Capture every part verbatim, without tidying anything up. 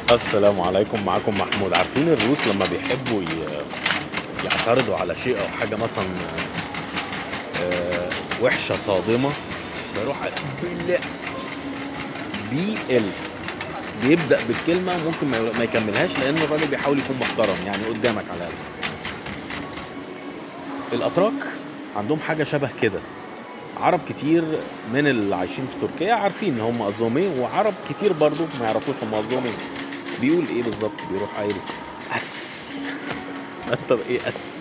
السلام عليكم، معاكم محمود. عارفين الروس لما بيحبوا ي- يعترضوا على شيء او حاجه مثلا آه، وحشه صادمه، بيروح بال بي ال بيبدا بالكلمه، ممكن ما ما يكملهاش لان الراجل بيحاول يكون محترم يعني قدامك على الاقل. الاتراك عندهم حاجه شبه كده. عرب كتير من اللي عايشين في تركيا عارفين ان هم قصدهم ايه، وعرب كتير برضو ما يعرفوش هم قصدهم ايه. بيقول ايه بالظبط؟ بيروح قايل اس. طب ايه اس؟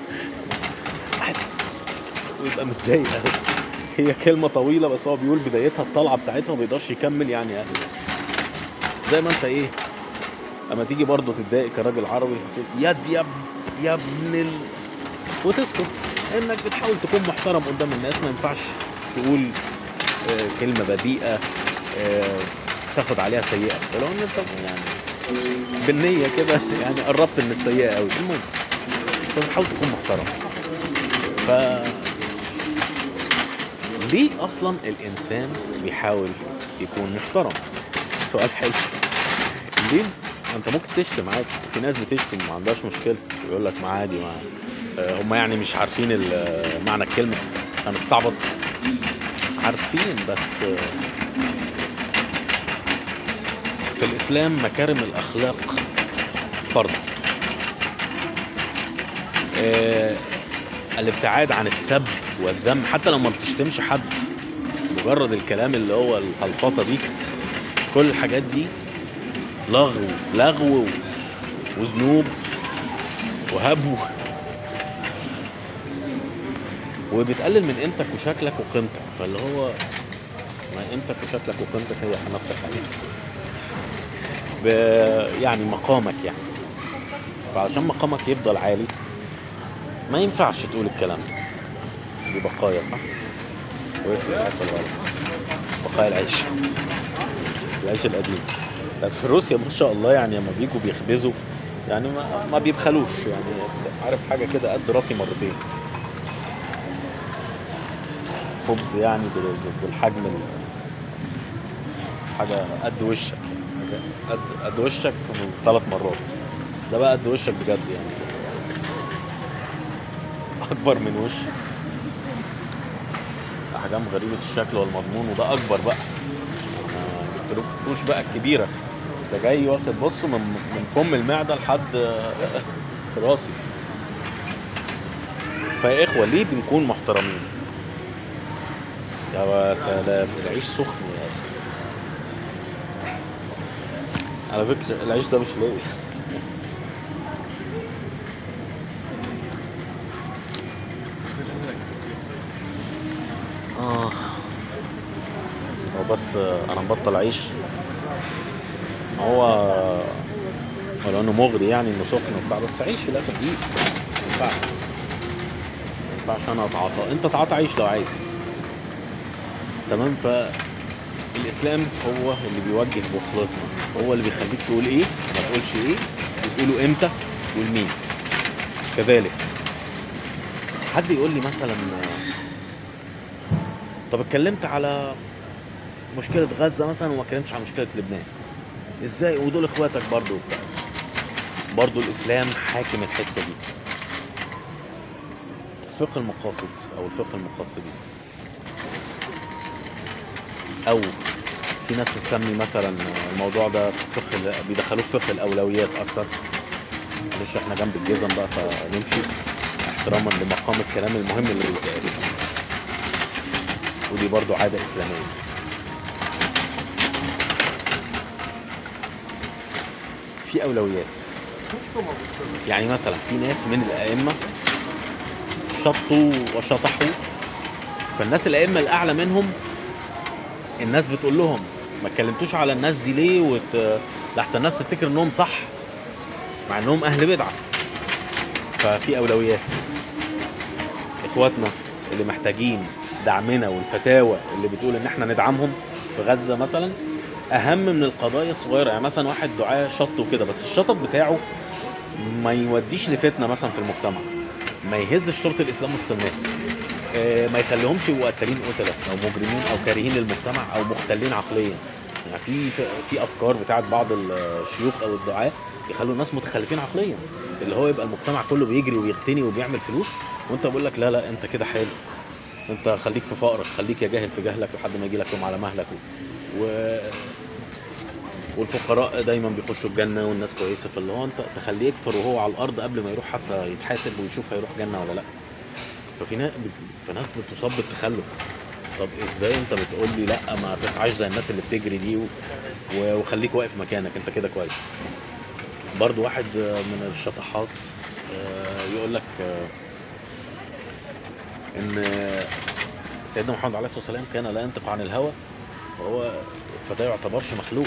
اس ويبقى متضايق قوي. هي كلمه طويله بس هو بيقول بدايتها الطلعه بتاعتها ما بيقدرش يكمل يعني أهل. زي ما انت ايه اما تيجي برضو تتضايق كراجل عربي تقول يد يا ابن يا ابن ال... وتسكت، انك بتحاول تكون محترم قدام الناس. ما ينفعش تقول آه، كلمه بذيئه آه، تاخد عليها سيئه، ولو ان انت يعني بالنيه كده يعني قربت من السيئه قوي. المهم بس تحاول تكون محترم. ف ليه اصلا الانسان بيحاول يكون محترم؟ سؤال حلو. ليه؟ انت ممكن تشتم عادي، في ناس بتشتم ما عندهاش مشكله، يقول لك ما عادي، ما آه، هم يعني مش عارفين ال- معنى الكلمه، هنستعبط. عارفين بس آه، في الاسلام مكارم الاخلاق فرض. آه، الابتعاد عن السب والذم، حتى لو ما بتشتمش حد، مجرد الكلام اللي هو الهلفطه دي، كل الحاجات دي لغو لغو وذنوب وهبو، وبتقلل من قيمتك وشكلك وقيمتك. فاللي هو ما قيمتك وشكلك وقيمتك هي نفس الحاجه، ب- يعني مقامك يعني. فعشان مقامك يفضل عالي ما ينفعش تقول الكلام ده. دي بقايا صح؟ وقفت في الحته الغلط. بقايا العيش، العيش القديم. طب في روسيا ما شاء الله يعني لما بيجوا بيخبزوا يعني ما, ما بيبخلوش يعني. عارف حاجه كده قد راسي مرتين، خبز يعني بال- بالحجم ال- حاجه قد وشك يعني، حاجة قد قد وشك ثلاث مرات. ده بقى قد وشك بجد يعني، اكبر من وش، احجام غريبه الشكل والمضمون. وده اكبر بقى، ما جبتلوش بقى الكبيره، ده جاي واخد بصوا من من فم المعده لحد راسي. فيا اخوه ليه بنكون محترمين؟ يا سلام العيش سخن يا اخي. على فكره العيش ده مش ليا. اه هو بس انا مبطل عيش. هو ولو انه مغري يعني انه سخن وبتاع، بس عيش في الاخر دقيق. ما ينفعش ما ينفعش انا اتعاطى، انت تعاطى عيش لو عايز. تمام. فالاسلام هو اللي بيوجه بوصلتنا، هو اللي بيخليك تقول ايه ما تقولش ايه، وتقوله امتى والمين. كذلك حد يقول لي مثلا طب اتكلمت على مشكله غزه مثلا وما اتكلمتش على مشكله لبنان، ازاي ودول اخواتك برضو وبتاع؟ برضو الاسلام حاكم الحته دي. فقه المقاصد او الفقه المقاصدي، او في ناس بتسمي مثلا الموضوع ده فقه ال- بيدخلوه في فقه الاولويات اكتر. معلش احنا جنب الجزم بقى فنمشي احتراما لمقام الكلام المهم اللي بيتقال. ودي برضو عاده اسلاميه. في اولويات، يعني مثلا في ناس من الائمه شطوا وشطحوا، فالناس الائمه الاعلى منهم الناس بتقول لهم ما اتكلمتوش على الناس دي ليه، وت... لحسن الناس تفتكر انهم صح مع انهم اهل بدعه. ففي اولويات. اخواتنا اللي محتاجين دعمنا والفتاوى اللي بتقول ان احنا ندعمهم في غزه مثلا اهم من القضايا الصغيره. يعني مثلا واحد دعاء شط وكده، بس الشطط بتاعه ما يوديش لفتنه مثلا في المجتمع، ما يهزش شرط الاسلام وسط الناس، آه، ما يخليهمش يبقوا قتالين قتله او مجرمين او كارهين للمجتمع او مختلين عقليا. يعني في في افكار بتاعت بعض الشيوخ او الدعاة يخلوا الناس متخلفين عقليا، اللي هو يبقى المجتمع كله بيجري ويغتني وبيعمل فلوس، وانت بقول لك لا لا انت كده حلو، انت خليك في فقرك، خليك يا جاهل في جهلك لحد ما يجي لك يوم على مهلك. و... والفقراء دايما بيخشوا الجنه والناس كويسه، فاللي هو انت تخليه يكفر وهو على الارض قبل ما يروح حتى يتحاسب ويشوف هيروح جنه ولا لا. ففي ناس فناس بتصاب بالتخلف. طب ازاي انت بتقول لي لا ما تسعاش زي الناس اللي بتجري دي و... وخليك واقف مكانك انت كده كويس. برضو واحد من الشطحات يقول لك ان سيدنا محمد عليه الصلاه والسلام كان لا ينطق عن الهوى، وهو فده يعتبرش مخلوق،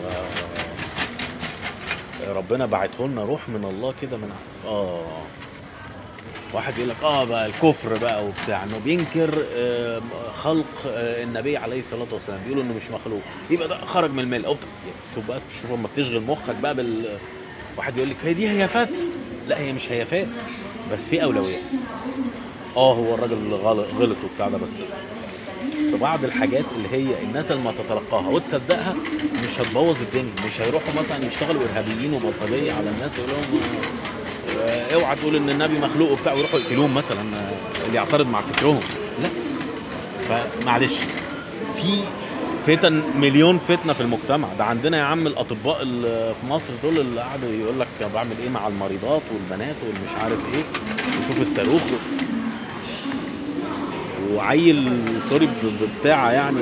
ربنا بعته لنا روح من الله كده من اه واحد يقول لك اه بقى الكفر بقى وبتاع انه بينكر آه خلق آه النبي عليه الصلاه والسلام، بيقولوا انه مش مخلوق، يبقى ده خرج من المله. او شوف بقى شوف لما بتشغل مخك بقى بال واحد يقول لك هي دي هيافات، لا هي مش هيافات بس في اولويات. اه هو الراجل غلط غلط وبتاع ده، بس في بعض الحاجات اللي هي الناس اللي ما تتلقاها وتصدقها مش هتبوظ الدنيا. مش هيروحوا مثلا يشتغلوا ارهابيين وبلطجيه على الناس ويقول لهم اوعى تقول ان النبي مخلوق وبتاع ويروحوا يقتلوهم مثلا اللي يعترض مع فكرهم. لا فمعلش في فتن، مليون فتنه في المجتمع ده. عندنا يا عم الاطباء اللي في مصر دول اللي قعدوا يقول لك بعمل ايه مع المريضات والبنات والمش عارف ايه، وشوف الصاروخ وعيل سوري بتاعه يعني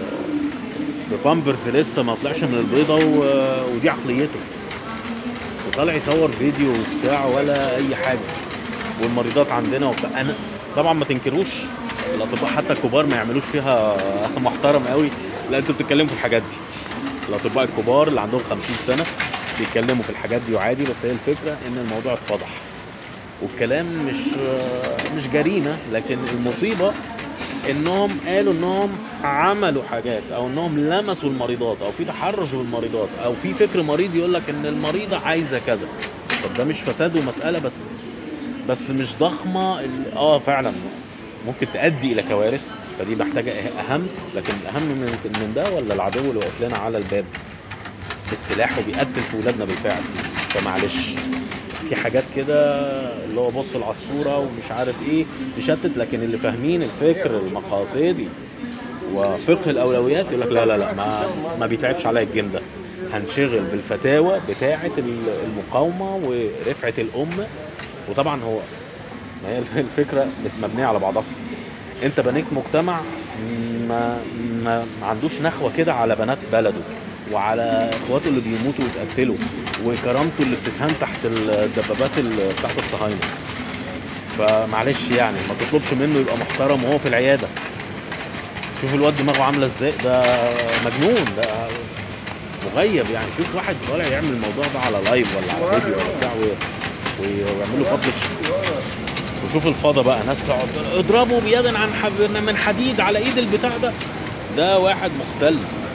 ببامبرز لسه ما طلعش من البيضه ودي عقليته، وطالع يصور فيديو وبتاع ولا اي حاجه. والمريضات عندنا وبتاع، انا طبعا ما تنكروش الاطباء حتى الكبار ما يعملوش فيها محترم قوي، لا انتوا بتتكلموا في الحاجات دي. الاطباء الكبار اللي عندهم خمسين سنه بيتكلموا في الحاجات دي وعادي، بس هي الفكره ان الموضوع اتفضح والكلام مش مش جريمه، لكن المصيبه انهم قالوا انهم عملوا حاجات او انهم لمسوا المريضات او في تحرش بالمريضات او في فكر مريض يقول لك ان المريضه عايزه كذا. طب ده مش فساد ومساله بس بس مش ضخمه اه فعلا ممكن تؤدي الى كوارث، فدي محتاجه اهم. لكن الاهم من من ده ولا العدو اللي واقف لنا على الباب بالسلاح وبيقتل في ولادنا بالفعل. فمعلش في حاجات كده اللي هو بص العصفوره ومش عارف ايه تشتت، لكن اللي فاهمين الفكر المقاصدي وفقه الاولويات يقول لك لا لا لا ما ما بيتعبش عليا الجيم ده، هنشغل بالفتاوى بتاعه المقاومه ورفعه الامه. وطبعا هو ما هي الفكره مبنيه على بعضها. انت بنيت مجتمع ما ما عندوش نخوه كده على بنات بلده وعلى اخواته اللي بيموتوا ويتقتلوا وكرامته اللي بتتهان تحت الدبابات تحت الصهاينه. فمعلش يعني ما تطلبش منه يبقى محترم وهو في العياده. شوف الواد دماغه عامله ازاي، ده مجنون، ده مغيب يعني. شوف واحد طالع يعمل الموضوع ده على لايف ولا على فيديو ولا بتاع ويعملوا فضل. وشوف الفضا بقى ناس تقعد اضربوا بيدا عن حب من حديد على ايد البتاع ده، ده واحد مختل.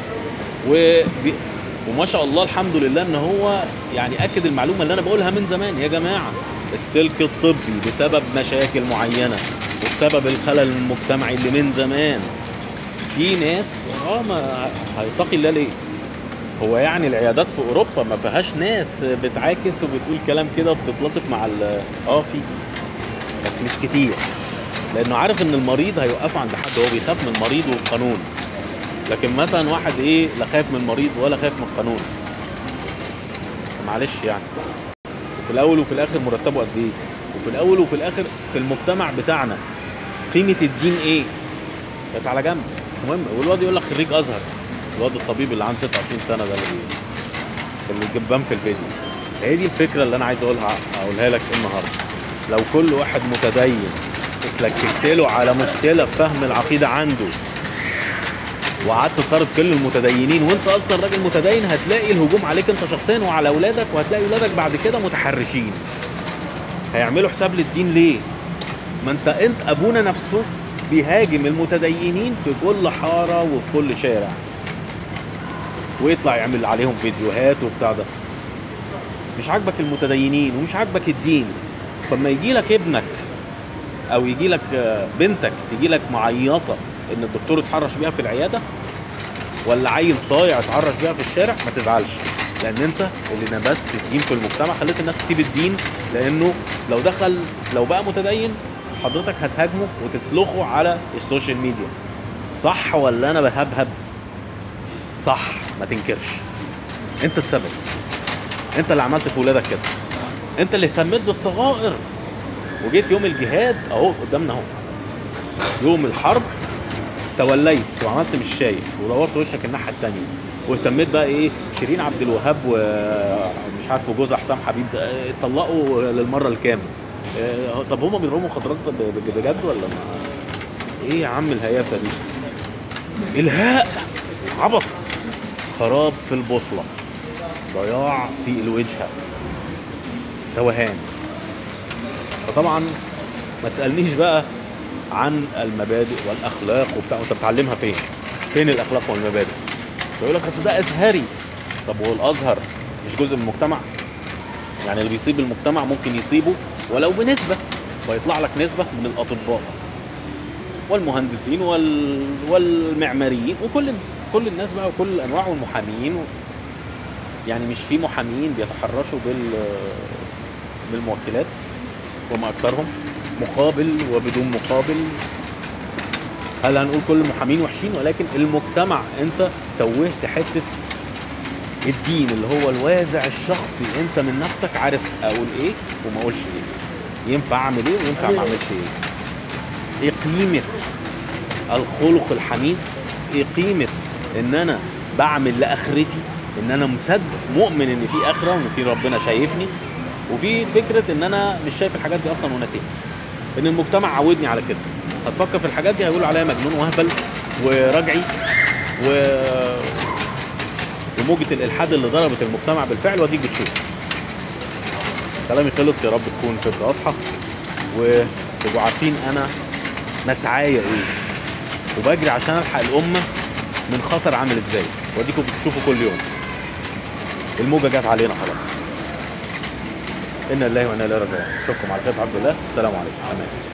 وبي... وما شاء الله الحمد لله ان هو يعني اكد المعلومه اللي انا بقولها من زمان. يا جماعه السلك الطبي بسبب مشاكل معينه وبسبب الخلل المجتمعي اللي من زمان في ناس اه ما هيتقي الله ليه. هو يعني العيادات في اوروبا ما فيهاش ناس بتعاكس وبتقول كلام كده وبتتلطف مع ال اه في بس مش كتير، لانه عارف ان المريض هيوقف عند حد، هو بيخاف من المريض والقانون. لكن مثلا واحد ايه لا خايف من المريض ولا خايف من القانون، معلش يعني. وفي الاول وفي الاخر مرتبه قد ايه، وفي الاول وفي الاخر في المجتمع بتاعنا قيمه الدين ايه كانت على جنب. المهم والواد يقول لك خريج ازهر، الواد الطبيب اللي عنده ستة وعشرين سنه ده اللي اللي جبان في الفيديو. هي دي الفكره اللي انا عايز اقولها اقولها لك النهارده. لو كل واحد متدين اتلككت له على مشكله في فهم العقيده عنده وقعدت تطارد كل المتدينين وانت اصلا راجل متدين، هتلاقي الهجوم عليك انت شخصيا وعلى اولادك، وهتلاقي اولادك بعد كده متحرشين. هيعملوا حساب للدين ليه؟ ما انت انت ابونا نفسه بيهاجم المتدينين في كل حاره وفي كل شارع ويطلع يعمل عليهم فيديوهات وبتاع ده. مش عاجبك المتدينين ومش عاجبك الدين، فلما يجي لك ابنك او يجي لك بنتك تجي لك معيطه ان الدكتور اتحرش بيها في العياده، ولا عيل صايع اتعرش بيها في الشارع، ما تزعلش، لان انت اللي نبذت الدين في المجتمع، خليت الناس تسيب الدين، لانه لو دخل لو بقى متدين حضرتك هتهاجمه وتسلخه على السوشيال ميديا. صح ولا انا بهبهب؟ صح، ما تنكرش. انت السبب، انت اللي عملت في ولادك كده، انت اللي اهتميت بالصغائر، وجيت يوم الجهاد اهو قدامنا اهو، يوم الحرب توليت وعملت مش شايف ودورت وشك الناحيه الثانيه، واهتميت بقى ايه، شيرين عبد الوهاب ومش عارف وجوزها حسام حبيب اتطلقوا للمره الكام؟ اه طب هما بيضربوا مخدرات بجد ولا ما؟ ايه يا عم الهيافه دي؟ الهاء، عبط، خراب في البوصله، ضياع في الوجهه، توهان. فطبعا ما تسالنيش بقى عن المبادئ والاخلاق وبتاع، انت بتعلمها فين؟ فين الاخلاق والمبادئ؟ يقول لك اصل ده ازهري. طب هو الازهر مش جزء من المجتمع؟ يعني اللي بيصيب المجتمع ممكن يصيبه ولو بنسبه، ويطلع لك نسبه من الاطباء والمهندسين وال... والمعماريين وكل كل الناس بقى وكل الانواع والمحامين و... يعني مش في محامين بيتحرشوا بال بالموكلات وما اكثرهم، مقابل وبدون مقابل. هل هنقول كل المحامين وحشين؟ ولكن المجتمع انت توهت حته الدين اللي هو الوازع الشخصي، انت من نفسك عارف اقول ايه وما اقولش ايه، ينفع اعمل ايه وينفع ما اعملش ايه، ايه قيمه الخلق الحميد، ايه قيمه ان انا بعمل لاخرتي، ان انا مصدق مؤمن ان في اخره وان في ربنا شايفني، وفي فكره ان انا مش شايف الحاجات دي اصلا وناسيها، ان المجتمع عودني على كده. هتفكر في الحاجات دي هيقولوا عليا مجنون وهبل ورجعي و وموجة الالحاد اللي ضربت المجتمع بالفعل، واديك بتشوف. كلامي خلص، يا رب تكون فكره واضحه وتبقوا عارفين انا مسعايا ايه، وبجري عشان الحق الامه من خطر عامل ازاي، واديكم بتشوفوا كل يوم الموجه جت علينا خلاص. انا لله وانا اليه راجعون. اشوفكم على خير، عبد الله، السلام عليكم.